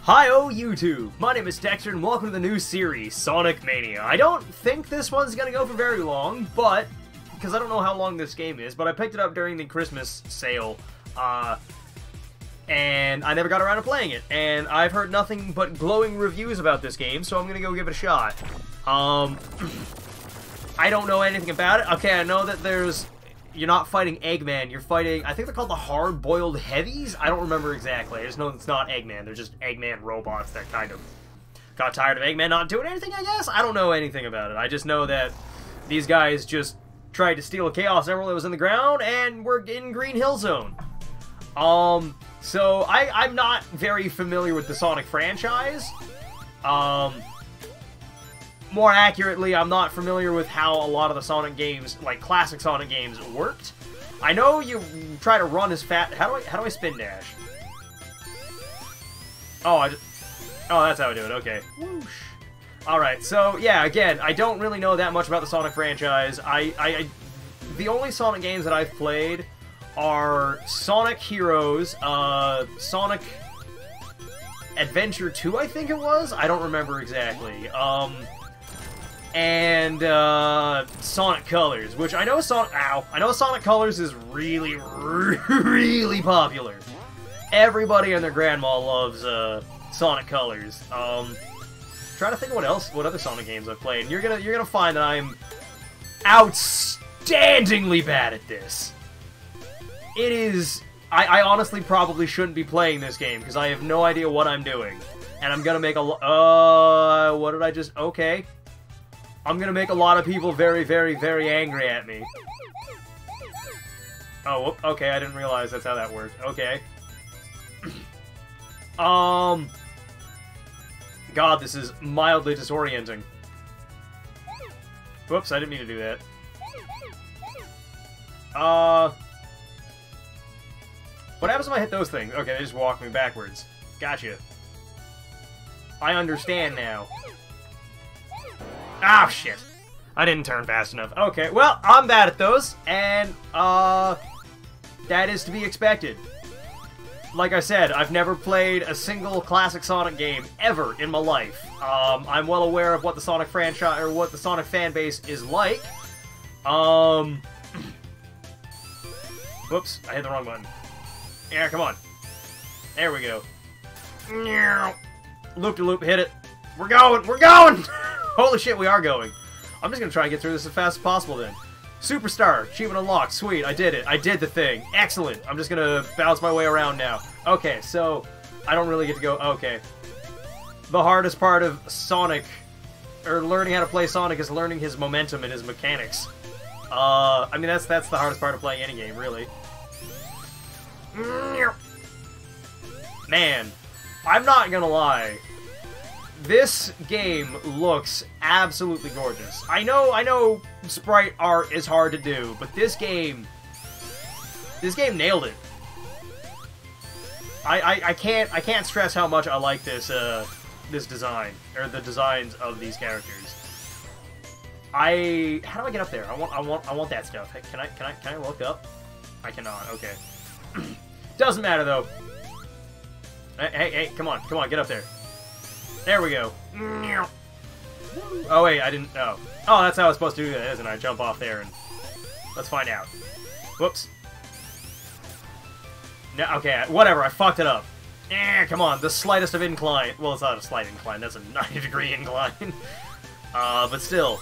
Hi-oh YouTube! My name is Dexter and welcome to the new series, Sonic Mania. I don't think this one's gonna go for very long, but, because I don't know how long this game is, but I picked it up during the Christmas sale, and I never got around to playing it, and I've heard nothing but glowing reviews about this game, so I'm gonna go give it a shot. I don't know anything about it. Okay, I know that you're not fighting Eggman, you're fighting, I think they're called the Hard-Boiled Heavies? I don't remember exactly, I just know it's not Eggman, they're just Eggman robots that kind of got tired of Eggman not doing anything, I guess? I don't know anything about it, I just know that these guys just tried to steal a Chaos Emerald that was in the ground, and we're in Green Hill Zone. So I'm not very familiar with the Sonic franchise. More accurately, I'm not familiar with how a lot of the Sonic games, like classic Sonic games, worked. I know you try to run as fast. How do I spin dash? Oh, that's how I do it. Okay. Whoosh. All right. So yeah, again, I don't really know that much about the Sonic franchise. The only Sonic games that I've played are Sonic Heroes, Sonic Adventure 2, I think it was. I don't remember exactly. And Sonic Colors, which I know Sonic Colors is really, really popular. Everybody and their grandma loves Sonic Colors. Trying to think of what other Sonic games I've played. And you're gonna find that I'm outstandingly bad at this. It is. I honestly probably shouldn't be playing this game because I have no idea what I'm doing, and I'm gonna make what did I just? Okay. I'm gonna make a lot of people very, very, very angry at me. Oh, okay, I didn't realize that's how that worked. Okay. God, this is mildly disorienting. Whoops, I didn't mean to do that. What happens if I hit those things? Okay, they just walk me backwards. Gotcha. I understand now. Ah, shit. I didn't turn fast enough. Okay, well, I'm bad at those, and, that is to be expected. Like I said, I've never played a single classic Sonic game ever in my life. I'm well aware of what the Sonic franchise, or what the Sonic fan base is like. Whoops, I hit the wrong button. Yeah, come on. There we go. Loop-de-loop, hit it. We're going! We're going! Holy shit, we are going. I'm just gonna try and get through this as fast as possible then. Superstar, achievement unlocked. Sweet, I did it. I did the thing. Excellent. I'm just gonna bounce my way around now. Okay, so I don't really get to go. Okay. The hardest part of Sonic, or learning how to play Sonic, is learning his momentum and his mechanics. I mean, that's the hardest part of playing any game, really. Man, I'm not gonna lie. This game looks absolutely gorgeous. I know sprite art is hard to do, but this game nailed it. I can't stress how much I like this this design, or the designs of these characters. How do I get up there? I want that stuff. Hey, can I look up? I cannot. Okay. Doesn't matter though. Hey, come on, get up there. There we go. Oh wait, I didn't. Oh, that's how I was supposed to do that, isn't I? Jump off there and let's find out. Whoops. No, okay, whatever. I fucked it up. Come on, the slightest of incline. Well, it's not a slight incline. That's a 90-degree incline. But still.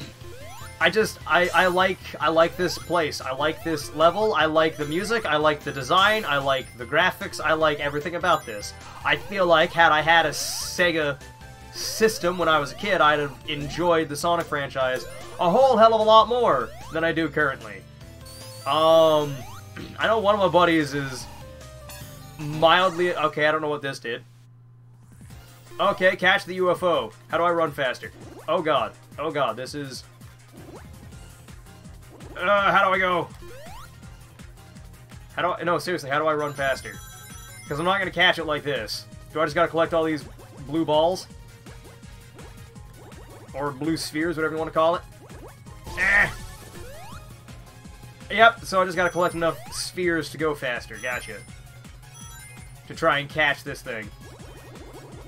I like this place. I like this level. I like the music. I like the design. I like the graphics. I like everything about this. I feel like had I had a Sega system when I was a kid, I'd have enjoyed the Sonic franchise a whole hell of a lot more than I do currently. I know one of my buddies is mildly... Okay, I don't know what this did. Okay, catch the UFO. How do I run faster? Oh god. Oh god, this is... how do I go? No, seriously, how do I run faster? Because I'm not going to catch it like this. Do I just got to collect all these blue balls? Or blue spheres, whatever you want to call it? Yep, so I just got to collect enough spheres to go faster. Gotcha. To try and catch this thing.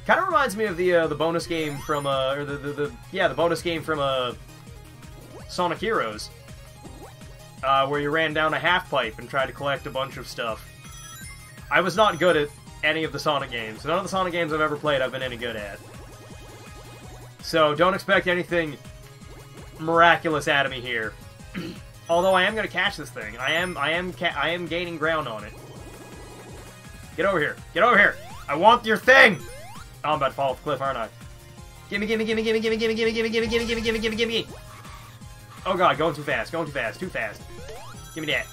Kind of reminds me of the bonus game from or the bonus game from Sonic Heroes, where you ran down a half pipe and tried to collect a bunch of stuff. I was not good at any of the Sonic games. None of the Sonic games I've ever played I've been any good at. So don't expect anything miraculous out of me here. Although I am going to catch this thing. I am gaining ground on it. Get over here. Get over here. I want your thing. Oh, I'm about to fall off the cliff, aren't I? Gimme, gimme, gimme, gimme, gimme, gimme, gimme, gimme, gimme, gimme, gimme, gimme, gimme, gimme. Oh god, going too fast, going too fast, too fast. Gimme that.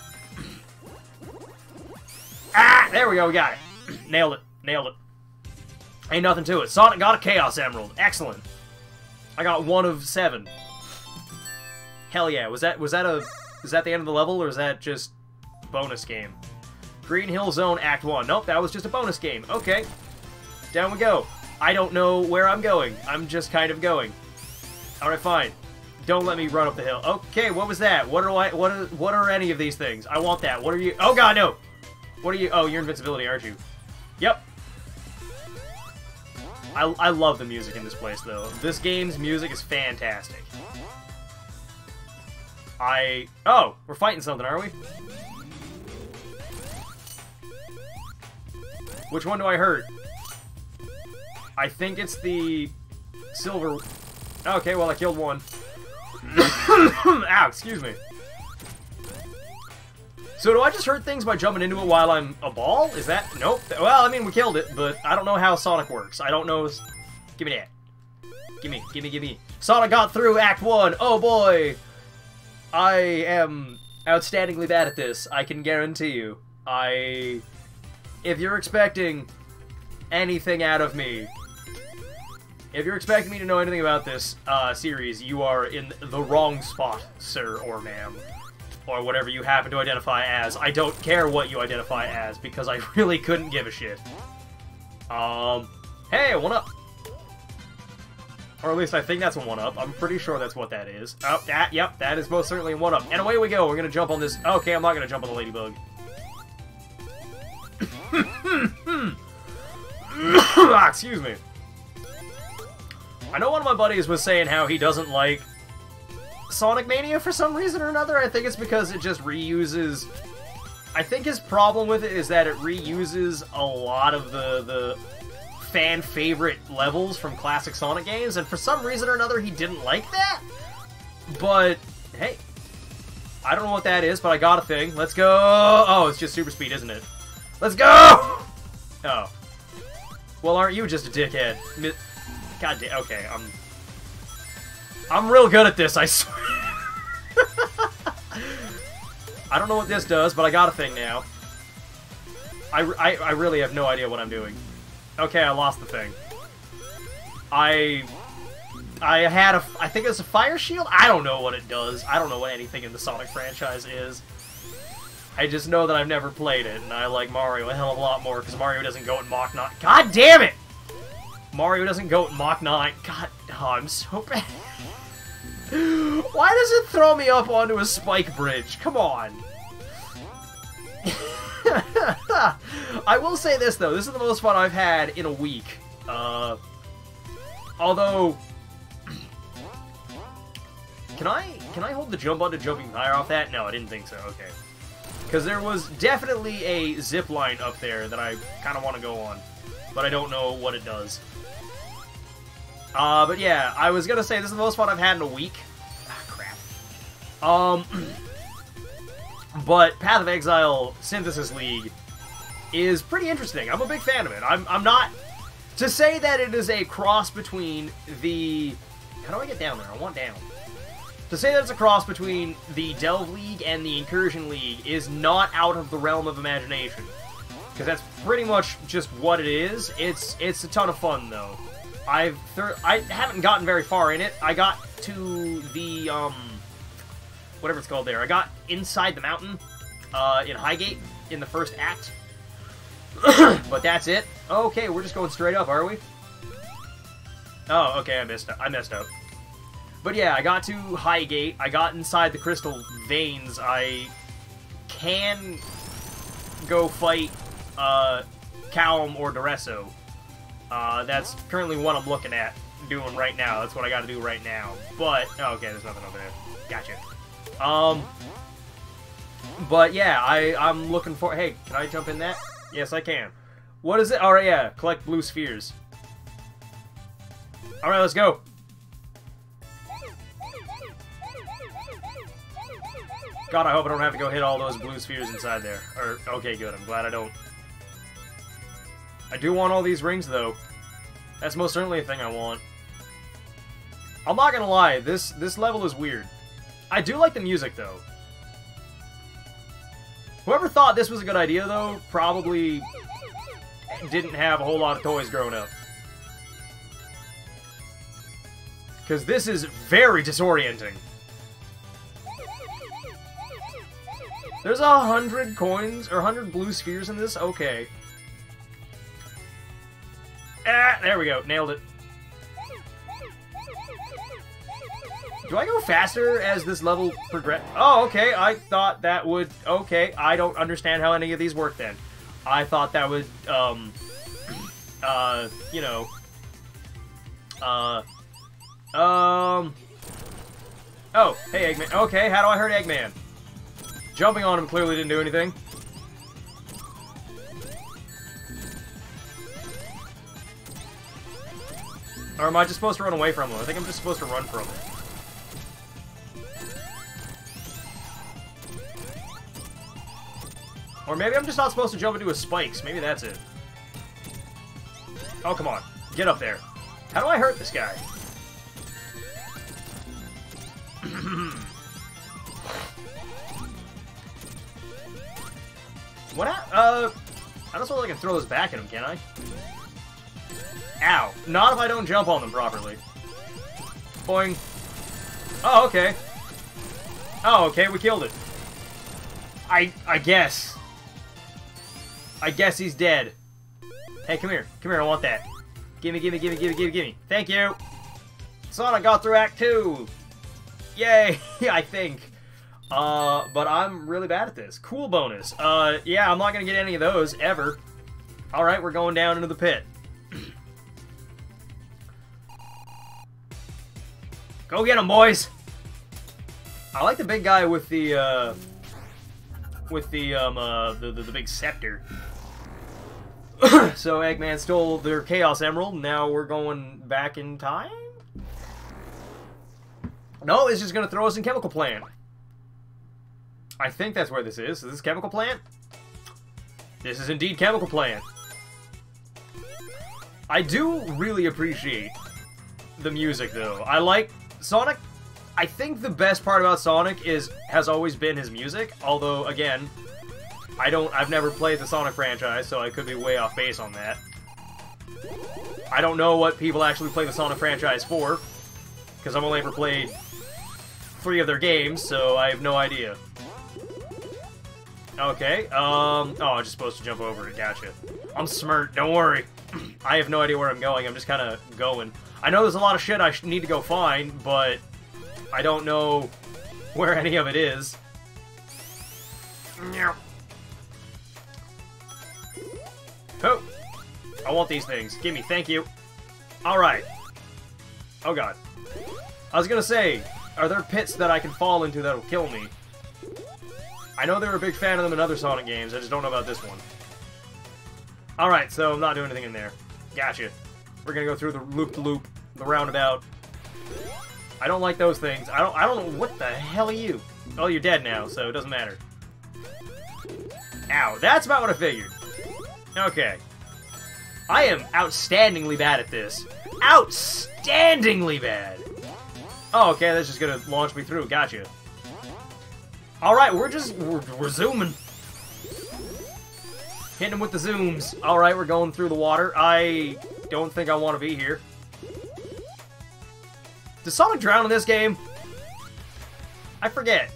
Ah, there we go, we got it. Nailed it, nailed it. Ain't nothing to it. Sonic got a Chaos Emerald. Excellent. I got 1 of 7. Hell yeah. Was that the end of the level, or is that just bonus game? Green Hill Zone Act 1. Nope, that was just a bonus game. Okay. Down we go. I don't know where I'm going. I'm just kind of going. Alright, fine. Don't let me run up the hill. Okay, what was that? What are any of these things? I want that. What are you? Oh god, no! What are you? Oh, you're invincibility, aren't you? Yep. I love the music in this place, though. This game's music is fantastic. Oh, we're fighting something, are we? Which one do I hurt? I think it's the silver... Okay, well, I killed one. Ow, excuse me. So do I just hurt things by jumping into it while I'm a ball? Is that... Nope. Well, I mean, we killed it, but I don't know how Sonic works. I don't know... Give me that. Gimme, gimme, gimme. Sonic got through Act 1. Oh, boy. I am outstandingly bad at this. I can guarantee you. If you're expecting anything out of me... If you're expecting me to know anything about this series, you are in the wrong spot, sir or ma'am. Or whatever you happen to identify as. I don't care what you identify as, because I really couldn't give a shit. Hey, 1-up! Or at least I think that's a 1-up. I'm pretty sure that's what that is. Oh, yep, that is most certainly a 1-up. And away we go, we're gonna jump on this... Okay, I'm not gonna jump on the ladybug. Excuse me. I know one of my buddies was saying how he doesn't like Sonic Mania for some reason or another. I think it's because it just reuses... I think his problem with it is that it reuses a lot of the fan-favorite levels from classic Sonic games, and for some reason or another he didn't like that. But, hey. I don't know what that is, but I got a thing. Let's go! Oh, it's just super speed, isn't it? Let's go! Oh. Well, aren't you just a dickhead? God damn, okay, I'm real good at this, I swear. I don't know what this does, but I got a thing now. I really have no idea what I'm doing. Okay, I lost the thing. I think it's a fire shield? I don't know what it does. I don't know what anything in the Sonic franchise is. I just know that I've never played it, and I like Mario a hell of a lot more, because Mario doesn't go at Mach 9. God damn it! Mario doesn't go at Mach 9. God, oh, I'm so bad. Why does it throw me up onto a spike bridge? Come on. I will say this, though. This is the most fun I've had in a week. Although... Can I hold the jump button to jumping higher off that? No, I didn't think so. Okay. Because there was definitely a zip line up there that I kind of want to go on. But I don't know what it does. But yeah, I was gonna say this is the most fun I've had in a week. Ah, crap. But Path of Exile Synthesis League is pretty interesting. I'm a big fan of it. I'm not... To say that it is a cross between the... How do I get down there? I want down. To say that it's a cross between the Delve League and the Incursion League is not out of the realm of imagination. Because that's pretty much just what it is. It's a ton of fun, though. I haven't gotten very far in it. I got to the, whatever it's called there. I got inside the mountain, in Highgate, in the first act. But that's it. Okay, we're just going straight up, are we? Oh, okay, I messed up. But yeah, I got to Highgate. I got inside the crystal veins. I can go fight, Calm or Duresso. That's currently what I'm looking at doing right now. That's what I gotta do right now. But, oh, okay, there's nothing over there. Gotcha. But yeah, I'm looking for... Hey, can I jump in that? Yes, I can. What is it? Alright, yeah. Collect blue spheres. Alright, let's go. God, I hope I don't have to go hit all those blue spheres inside there. Or, okay, good. I'm glad I don't. I do want all these rings, though. That's most certainly a thing I want. I'm not gonna lie, this level is weird. I do like the music, though. Whoever thought this was a good idea, though, probably didn't have a whole lot of toys growing up. Because this is very disorienting. There's 100 coins, or 100 blue spheres in this? Okay. Ah, there we go. Nailed it. Do I go faster as this level progress? Oh, okay. I thought that would... Okay, I don't understand how any of these work then. I thought that would, you know... Oh, hey, Eggman. Okay, how do I hurt Eggman? Jumping on him clearly didn't do anything. Or am I just supposed to run away from him? I think I'm just supposed to run from him. Or maybe I'm just not supposed to jump into his spikes. Maybe that's it. Oh, come on. Get up there. How do I hurt this guy? What? I don't suppose I can throw this back at him, can I? Ow. Not if I don't jump on them properly. Boing. Oh, okay. Oh, okay, we killed it. I guess. I guess he's dead. Hey, come here. Come here, I want that. Gimme, gimme, gimme, gimme, gimme, gimme. Thank you! Sonic got through Act 2! Yay! I think. But I'm really bad at this. Cool bonus. Yeah, I'm not gonna get any of those, ever. Alright, we're going down into the pit. Go get him, boys! I like the big guy with the, the big scepter. So Eggman stole their Chaos Emerald, now we're going back in time? No, it's just gonna throw us in Chemical Plant. I think that's where this is. Is this Chemical Plant? This is indeed Chemical Plant. I do really appreciate the music, though. I like Sonic. I think the best part about Sonic has always been his music, although, again, I've never played the Sonic franchise, so I could be way off base on that. I don't know what people actually play the Sonic franchise for, because I've only ever played 3 of their games, so I have no idea. Okay, oh, I'm just supposed to jump over it, gotcha. I'm smart, don't worry. I have no idea where I'm going, I'm just kind of going. I know there's a lot of shit I need to go find, but I don't know where any of it is. Oh! I want these things. Gimme, thank you. Alright. Oh god. I was gonna say, are there pits that I can fall into that'll kill me? I know they were a big fan of them in other Sonic games, I just don't know about this one. Alright, so I'm not doing anything in there. Gotcha. We're gonna go through the loop-to-loop, the roundabout. I don't like those things. I don't know, what the hell are you? Oh, you're dead now, so it doesn't matter. Ow, that's about what I figured. Okay. I am outstandingly bad at this. Outstandingly bad! Oh, okay, that's just gonna launch me through. Gotcha. Alright, we're zooming. Hitting him with the zooms. Alright, we're going through the water. I don't think I want to be here. Does Sonic drown in this game? I forget.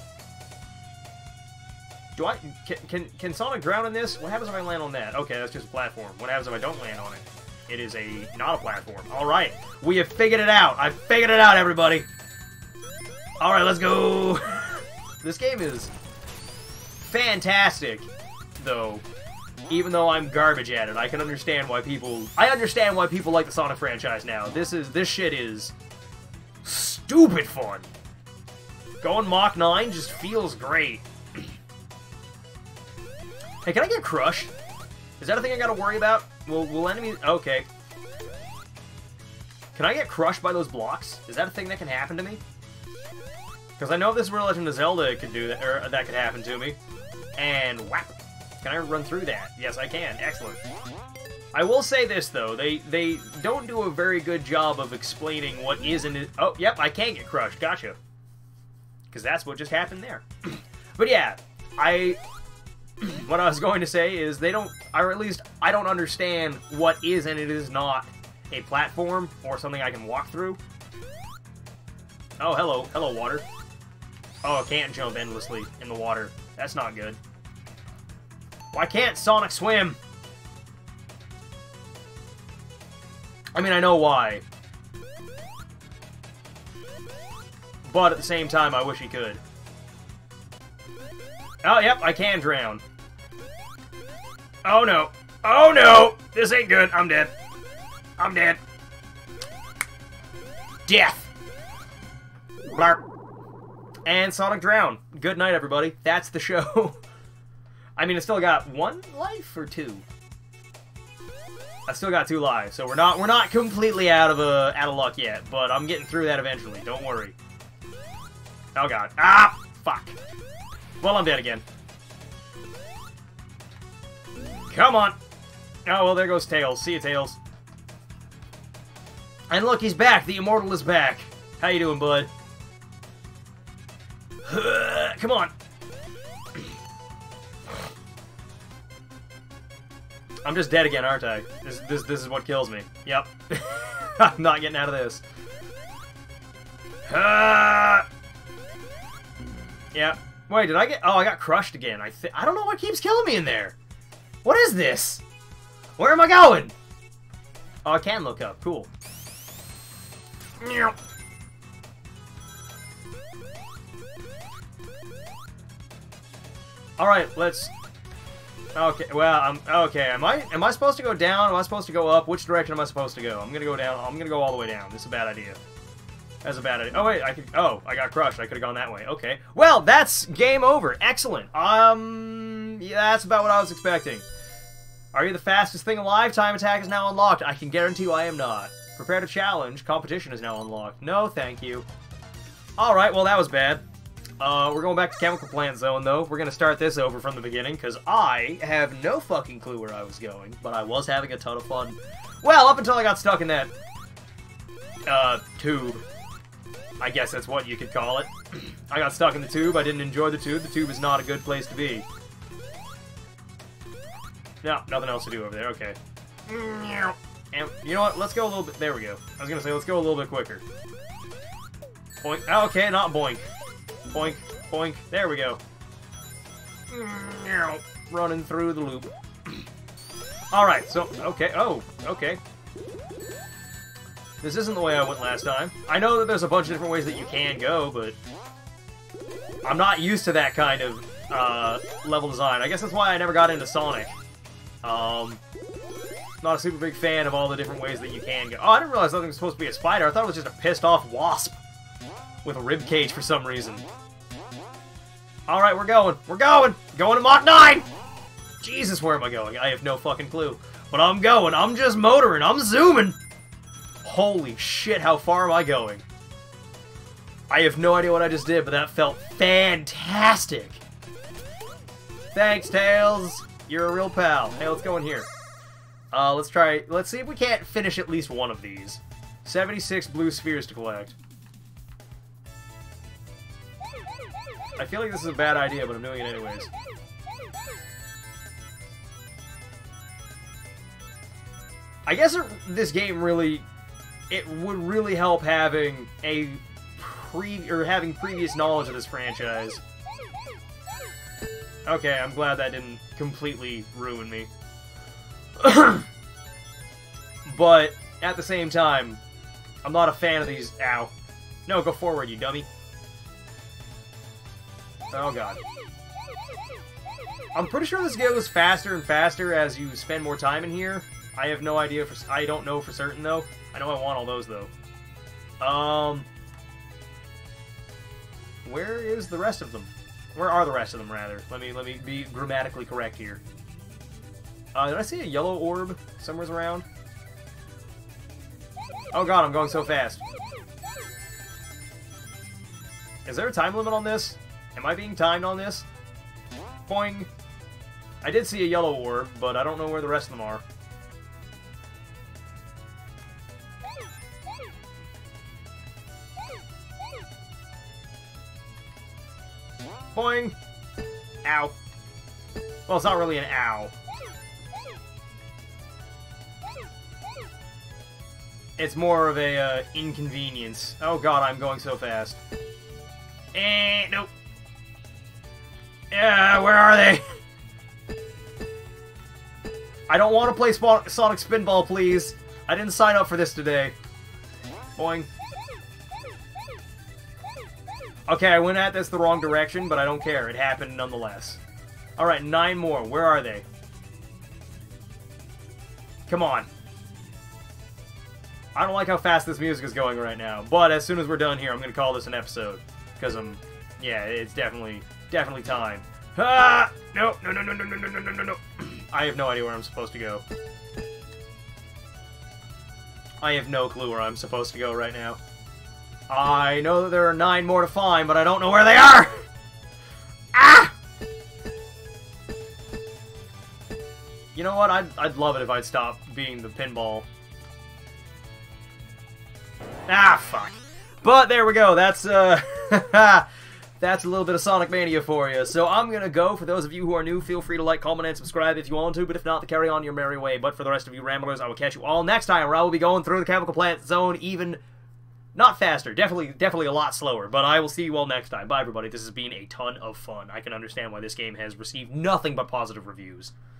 Do I... Can Sonic drown in this? What happens if I land on that? Okay, that's just a platform. What happens if I don't land on it? It is not a platform. Alright, we have figured it out. I figured it out, everybody. Alright, let's go. This game is fantastic, though. Even though I'm garbage at it, I can understand why people... I understand why people like the Sonic franchise now. This shit is stupid fun. Going Mach 9 just feels great. Hey, can I get crushed? Is that a thing I gotta worry about? Will enemies... Okay. Can I get crushed by those blocks? Is that a thing that can happen to me? Because I know if this were Legend of Zelda, it could do that, or that could happen to me. And whap! Can I run through that? Yes, I can. Excellent. I will say this though, they don't do a very good job of explaining what is in it. Oh, yep, I can get crushed. Gotcha. Because that's what just happened there. But yeah, what I was going to say is they don't, or at least I don't understand what is and it is not a platform or something I can walk through. Oh, hello, water. Oh, I can't jump endlessly in the water. That's not good. Why can't Sonic swim? I mean, I know why. But at the same time, I wish he could. Oh, yep, I can drown. Oh, no. Oh, no! This ain't good. I'm dead. I'm dead. Death! Blarp. And Sonic drown. Good night, everybody. That's the show. I mean, I still got 1 life or 2. I still got 2 lives, so we're not completely out of luck yet. But I'm getting through that eventually. Don't worry. Oh god. Ah! Fuck. Well, I'm dead again. Come on. Oh well, there goes Tails. See you, Tails. And look, he's back. The Immortal is back. How you doing, bud? Come on. I'm just dead again, aren't I? This is what kills me. Yep. I'm not getting out of this. Yeah. Wait, did I get... Oh, I got crushed again. I don't know what keeps killing me in there. What is this? Where am I going? Oh, I can look up. Cool. Alright, let's... Okay, well, okay, am I supposed to go down? Am I supposed to go up? Which direction am I supposed to go? I'm gonna go down. I'm gonna go all the way down. This is a bad idea. That's a bad idea. Oh, wait, I got crushed. I could have gone that way. Okay. Well, that's game over. Excellent. Yeah, that's about what I was expecting. Are you the fastest thing alive? Time attack is now unlocked. I can guarantee you I am not. Prepare to challenge. Competition is now unlocked. No, thank you. Alright, well, that was bad. We're going back to Chemical Plant Zone, though. We're going to start this over from the beginning, because I have no fucking clue where I was going, but I was having a ton of fun. Well, up until I got stuck in that, tube. I guess that's what you could call it. I got stuck in the tube. I didn't enjoy the tube. The tube is not a good place to be. No, nothing else to do over there. Okay. And you know what? Let's go a little bit... There we go. I was going to say, let's go a little bit quicker. Boink. Oh, okay, not boink. Boink, boink. There we go. Running through the loop. Alright, so... Okay. Oh, okay. This isn't the way I went last time. I know that there's a bunch of different ways that you can go, but... I'm not used to that kind of level design. I guess that's why I never got into Sonic. Not a super big fan of all the different ways that you can go. Oh, I didn't realize that thing was supposed to be a spider. I thought it was just a pissed off wasp with a rib cage for some reason. Alright, we're going. We're going! Going to Mach 9! Jesus, where am I going? I have no fucking clue. But I'm going. I'm just motoring. I'm zooming. Holy shit, how far am I going? I have no idea what I just did, but that felt fantastic. Thanks, Tails. You're a real pal. Hey, let's go in here. Let's see if we can't finish at least one of these. 76 blue spheres to collect. I feel like this is a bad idea, but I'm doing it anyways. I guess this game really... It would really help having having previous knowledge of this franchise. Okay, I'm glad that didn't completely ruin me. But, at the same time, I'm not a fan of these... Ow. No, go forward, you dummy. Oh, God. I'm pretty sure this goes faster and faster as you spend more time in here. I have no idea. I don't know for certain, though. I know I want all those, though. Where is the rest of them? Where are the rest of them, rather? Let me be grammatically correct here. Did I see a yellow orb somewhere around? Oh god, I'm going so fast. Is there a time limit on this? Am I being timed on this? Boing. I did see a yellow orb, but I don't know where the rest of them are. Boing! Ow. Well, it's not really an ow. It's more of a inconvenience. Oh god, I'm going so fast. Nope. Yeah, where are they? I don't want to play Sonic Spinball, please. I didn't sign up for this today. Boing. Okay, I went at this the wrong direction, but I don't care. It happened nonetheless. Alright, 9 more. Where are they? Come on. I don't like how fast this music is going right now, but as soon as we're done here, I'm going to call this an episode. Because yeah, it's definitely time. Ah! No. I have no idea where I'm supposed to go. I have no clue where I'm supposed to go right now. I know that there are 9 more to find, but I don't know where they are! Ah! You know what? I'd love it if I'd stop being the pinball. Ah, fuck. But there we go. That's, that's a little bit of Sonic Mania for you. So I'm gonna go. For those of you who are new, feel free to like, comment, and subscribe if you want to, but if not, to carry on your merry way. But for the rest of you ramblers, I will catch you all next time, where I will be going through the Chemical Plant Zone even... not faster, definitely a lot slower, but I will see you all next time. Bye, everybody. This has been a ton of fun. I can understand why this game has received nothing but positive reviews.